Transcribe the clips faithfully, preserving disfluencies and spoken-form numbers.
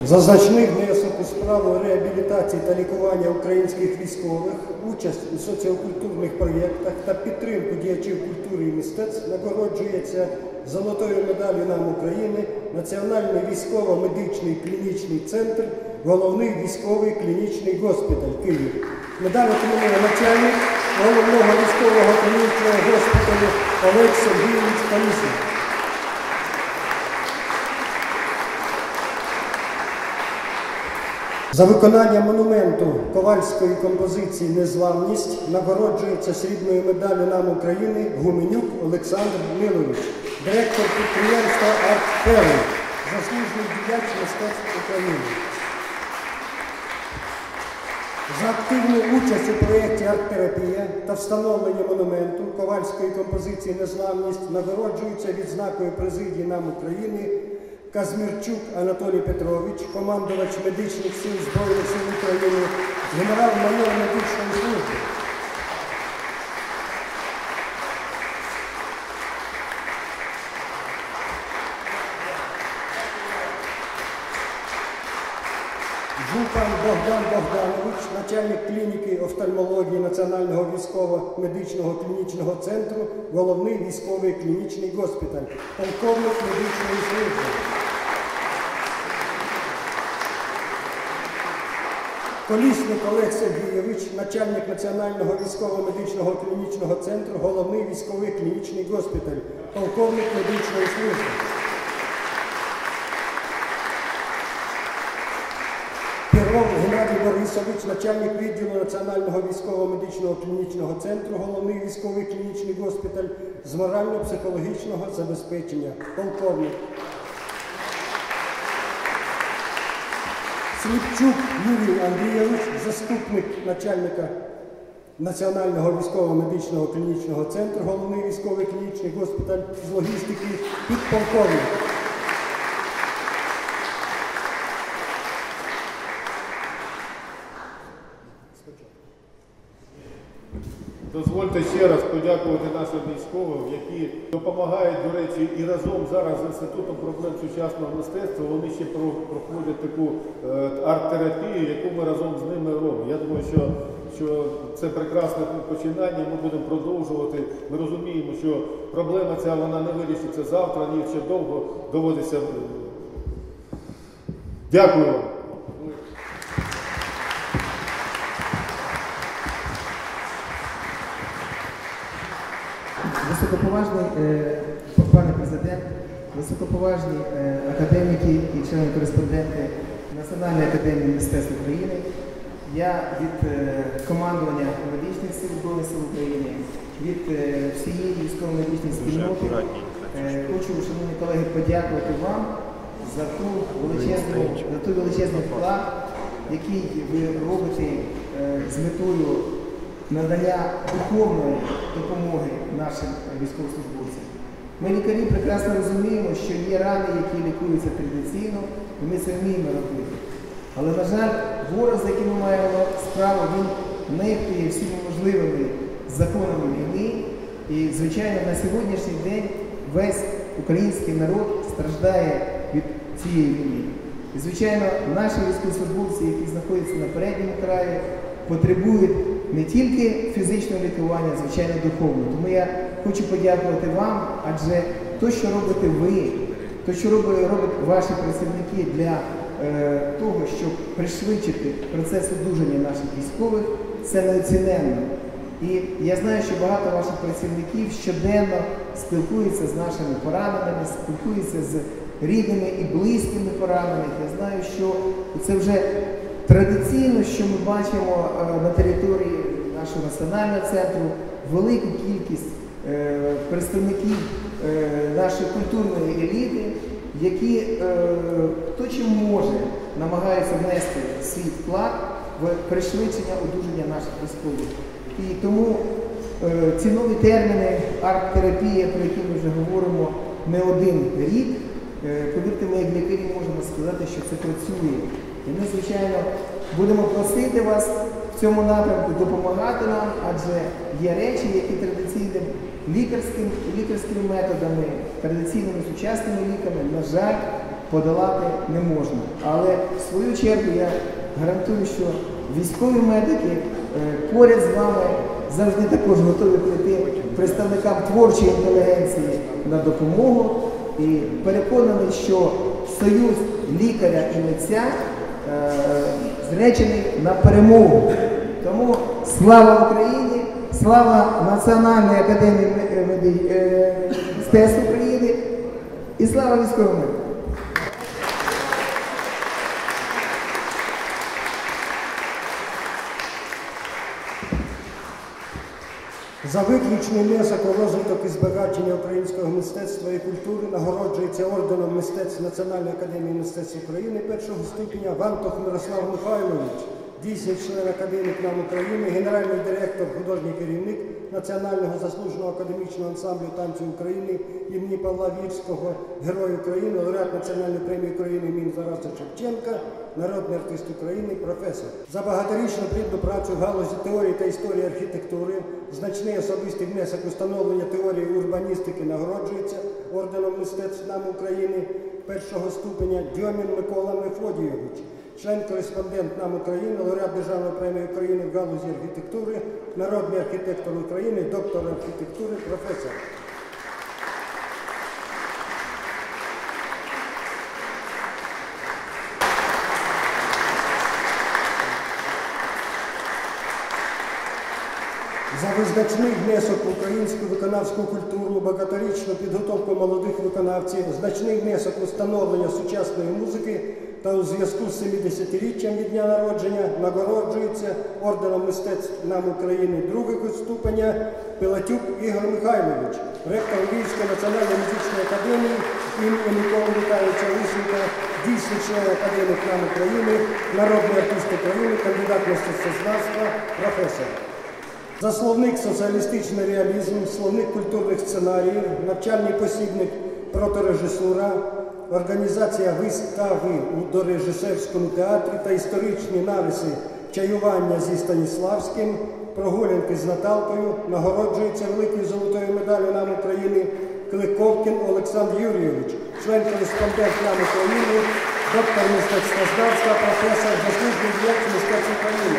За значний внесок у справу реабілітації та лікування українських військових, участь у соціокультурних проєктах та підтримку діячів культури і мистецтв нагороджується золотою медаллю НАМ України Національний військово-медичний клінічний центр, Головний військовий клінічний госпіталь Київ. Медаль отримує начальник Головного військового клінічного госпіталю Олег Сергійович Колісник. За виконання монументу ковальської композиції «Незламність» нагороджується срібною медаллю НАМ України Гуменюк Олександр Милович, директор підприємства «Артферм», заслужений діяч мистецтв України. За активну участь у проєкті «Арт-терапія» та встановлення монументу ковальської композиції «Незламність» нагороджується відзнакою президії НАМ України Казмірчук Анатолій Петрович, командувач медичних сил Збройних сил України, генерал-майор медичної служби. Жупан Богдан Богданович, начальник клініки офтальмології Національного військово-медичного клінічного центру, Головний військовий клінічний госпіталь, полковник медичної служби. Колісник Олег Сергійович, начальник Національного військово-медичного клінічного центру, Головний військовий клінічний госпіталь, полковник медичної служби. Піров Геннадій Борисович, начальник відділу Національного військово-медичного клінічного центру, Головний військовий клінічний госпіталь з морально-психологічного забезпечення, полковник. Сліпчук Юрій Андрійович, заступник начальника Національного військово-медичного клінічного центру, Головний військовий клінічний госпіталь з логістики, підполковник. Дозвольте ще раз подякувати нашим військовим, які допомагають, до речі, і разом зараз з Інститутом проблем сучасного мистецтва вони ще проходять таку арт-терапію, яку ми разом з ними робимо. Я думаю, що, що це прекрасне починання, ми будемо продовжувати. Ми розуміємо, що проблема ця вона не вирішиться завтра, ні ще довго доводиться. Дякую вам. Високоповажний е, пане президент, високоповажні е, академіки і члени-кореспонденти Національної академії мистецтв України, я від е, командування медичних сил Збройних сил України, від е, всієї військово-медичної спільноти е, хочу, шановні колеги, подякувати вам за ту величезну, за той величезний вклад, який ви робите е, з метою надання духовної допомоги нашим військовослужбовцям. Ми, лікарі, прекрасно розуміємо, що є рани, які лікуються традиційно, і ми це вміємо робити. Але, на жаль, ворог, з яким ми маємо справу, він нехтує всіма можливими законами війни. І, звичайно, на сьогоднішній день весь український народ страждає від цієї війни. І, звичайно, наші військовослужбовці, які знаходяться на передньому краї, потребують не тільки фізичного лікування, а, звичайно, духовного. Тому я хочу подякувати вам, адже те, що робите ви, те, що роблять ваші працівники для е, того, щоб пришвидшити процес одужання наших військових, це неоціненно. І я знаю, що багато ваших працівників щоденно спілкуються з нашими пораненими, спілкуються з рідними і близькими поранених. Я знаю, що це вже традиційно, що ми бачимо на території нашого національного центру велику кількість е, представників е, нашої культурної еліти, які е, хто чим може намагаються внести свій вклад в пришвидшення одужання наших військових. І тому е, ці нові терміни арт-терапія, про які ми вже говоримо не один рік, е, повірте, ми як лікарі можемо сказати, що це працює. І ми, звичайно, будемо просити вас в цьому напрямку допомагати нам, адже є речі, які традиційними лікарським, лікарськими методами, традиційними сучасними ліками, на жаль, подолати не можна. Але в свою чергу я гарантую, що військові медики е, поряд з вами завжди також готові прийти представникам творчої інтелігенції на допомогу. І переконаний, що союз лікаря і митця е, зречений на перемогу. Тому слава Україні, слава Національній академії мистецтв України і слава військовим медикам. За виключний внесок у розвиток і збагачення українського мистецтва і культури нагороджується орденом мистецтв Національної академії мистецтв України першого ступеня Вантух Мирослав Михайлович, дійсний член Академії НАМ України, генеральний директор, художній керівник Національного заслуженого академічного ансамблю танцю України імені Павла Вірського, Герой України, лауреат Національної премії України імені Тараса Шевченка, народний артист України, професор. За багаторічну плідну працю в галузі теорії та історії архітектури, значний особистий внесок у становлення теорії урбаністики нагороджується орденом мистецтв НАМ України першого ступеня Дьомін Микола Мефодійович, член-кореспондент НАМ України, лауреат Державної премії України в галузі архітектури, народний архітектор України, доктор архітектури, професор. За визначний внесок в українську виконавську культуру, багаторічну підготовку молодих виконавців, значний внесок у становлення сучасної музики та у зв'язку з семидесятиріччям від дня народження нагороджується орденом мистецтв НАМ України другого ступеня Пилатюк Ігор Михайлович, ректор Львівської національної музичної академії імені Миколи Михайловича Лисенка, дійсний член Академії НАМ України, народний артист України, кандидат мистецтвознавства, професор. За словник «Соціалістичний реалізм», словник культурних сценаріїв, навчальний посібник «Проторежисура», організація вистави у дорежисерському театрі та історичні нариси «Чаювання зі Станіславським», «Прогулянки з Наталкою» нагороджується великою золотою медаллю НАМ України Кликовкін Олександр Юрійович, член-кореспондент НАМ України, доктор мистецтвознавства, професор, заслужений діяч мистецтв України.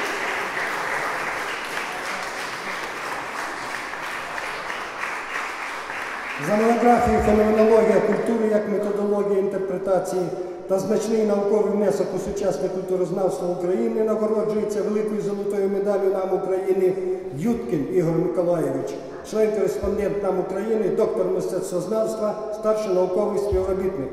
За монографію «Феноменологія культури як методологія інтерпретації» та значний науковий внесок у сучасне культурознавство України нагороджується великою золотою медаллю НАМ України Юткін Ігор Миколайович, член-кореспондент НАМ України, доктор мистецтвознавства, старший науковий співробітник.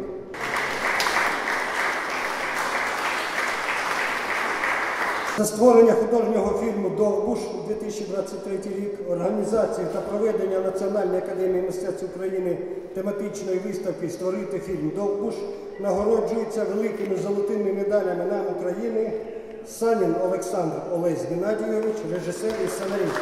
За створення художнього фільму «Довбуш» дві тисячі двадцять третій рік, організацію та проведення Національної академії мистецтв України тематичної виставки «Створити фільм Довбуш» нагороджується великими золотими медалями НАМ України Санін Олександр Олесь Геннадійович, режисер і сценарист.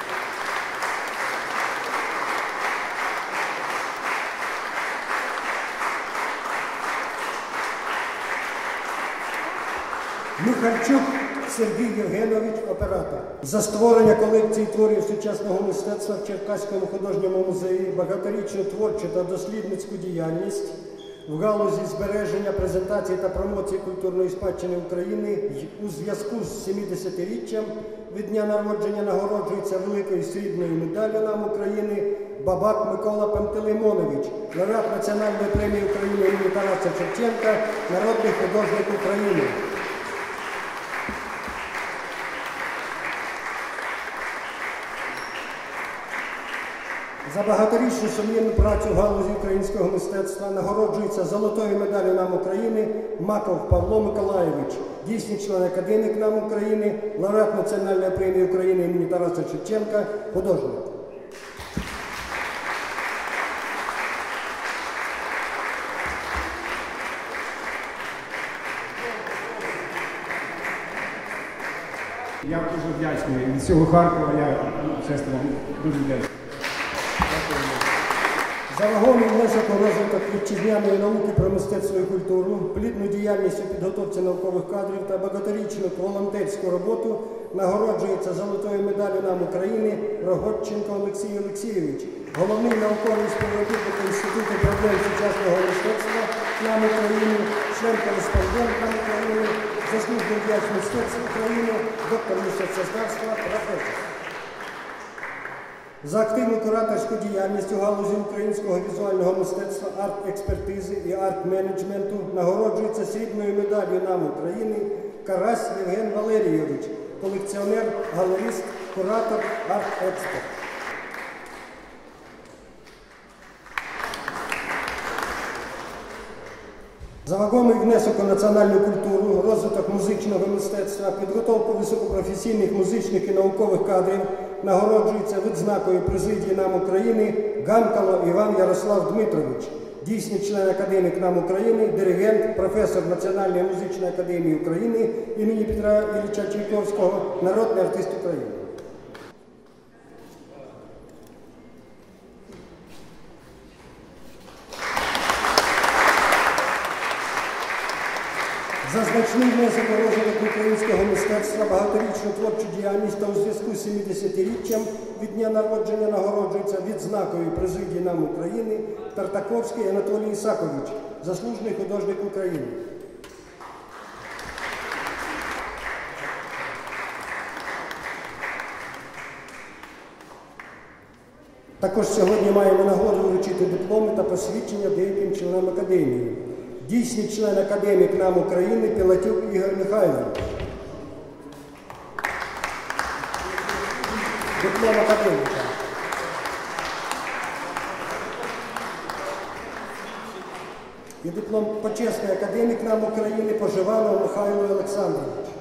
Михальчук Сергій Євгенович, оператор. За створення колекції творів сучасного мистецтва в Черкаському художньому музеї, багаторічну творчу та дослідницьку діяльність в галузі збереження, презентації та промоції культурної спадщини України у зв'язку з семидесятиріччям від дня народження нагороджується великою срібною медаллю НАМ України Бабак Микола Пантелеймонович, лауреат Національної премії України імені Тараса Шевченка, народний художник України. За багаторічну сумлінну працю в галузі українського мистецтва нагороджується золотою медаллю НАМ України Маков Павло Миколайович, дійсний член Академії НАМ України, лауреат Національної премії України імені Тараса Шевченка, художник. Я дуже вдячний. Від всього Харкова я, чесно, вам дуже вдячний. За вагомий внесок у розвиток вітчизняної науки про мистецтво і культуру, плідну діяльність у підготовці наукових кадрів та багаторічну волонтерську роботу нагороджується золотою медаллю НАМ України Рогодченко Олексій Олексійович, головний науковий співробітник Інституту проблем сучасного мистецтва нам України, член-кореспондент нам України, заслужений діяч мистецтв України, доктор мистецтвознавства, професор. За активну кураторську діяльність у галузі українського візуального мистецтва, арт-експертизи і арт-менеджменту нагороджується срібною медаллю нам України Карась Євген Валерійович, колекціонер, галерист, куратор, арт-експерт. За вагомий внесок у національну культуру, розвиток музичного мистецтва, підготовку високопрофесійних музичних і наукових кадрів нагороджується відзнакою президії нам України Гамкало Іван Ярослав Дмитрович, дійсний член Академії НАМ України, диригент, професор Національної музичної академії України імені Петра Ілліча Чайковського, народний артист України. За значний внесок у розвиток українського мистецтва, багаторічну творчу діяльність та у зв'язку з сімдесятиріччям від дня народження нагороджується відзнакою президії НАМ України Тартаковський Анатолій Ісакович, заслужений художник України. Також сьогодні маємо нагоду вручити дипломи та посвідчення деяким членам Академії. Дійсний член Академії НАМ України Пілатюк Ігор Михайлович. Диплом академіка. І диплом почесний академік НАМ України Поживанов Михайло Олександрович.